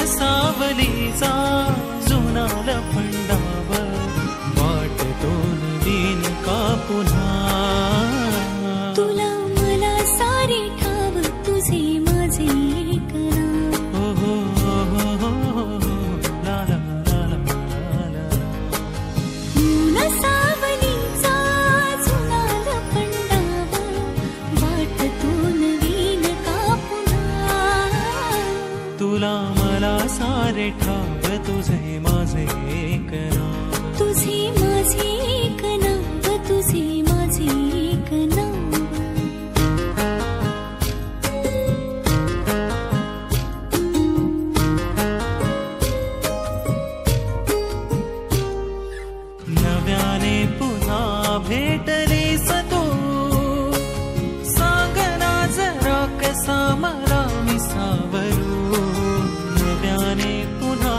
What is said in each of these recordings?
सावलीचा जुना लफंडाव वाटतो नवीन का पुन्हा तुला मला सारे ठाव तुझे माझे एक नाव हो हो हो हो हो ला ला ला ला ला ऊन सावलीचा जुना लफंडाव वाटतो नवीन का पुन्हा तुला मला सारे ठाव तुझे माझे एक नाव तुझे माझे एक नाव तुझे माझे एक नाव नव्याने पुन्हा भेटलीस तू सांग ना जरा कसा मला मी सावरू नव्याने पुन्हा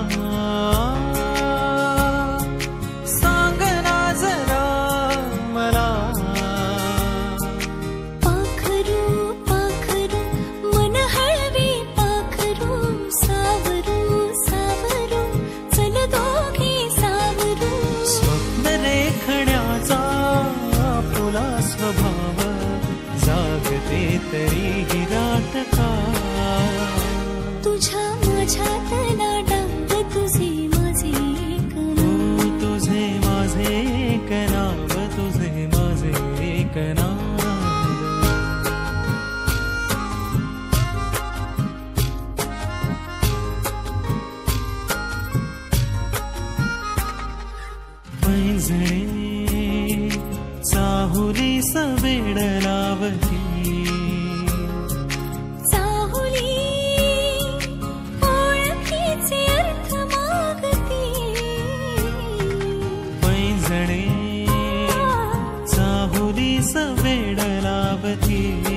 सांग ना जरा मला पाखरू पाखरू मन हळवे पाखरू सावरू सावरू चल दोघे सावरू स्वप्न रेखण्याचा आपुला स्वभाव जागते तरीही रात का तुझ्या माझ्यातला डाव तुझे माझे एक नाव हो तुझे माझे एक नाव तुझे माझे एक नाव पैंजणे चाहुली सवेड लावती चाहुली ओळखीचे अर्थ मागती पैंजणे चाहुली सवेड लावती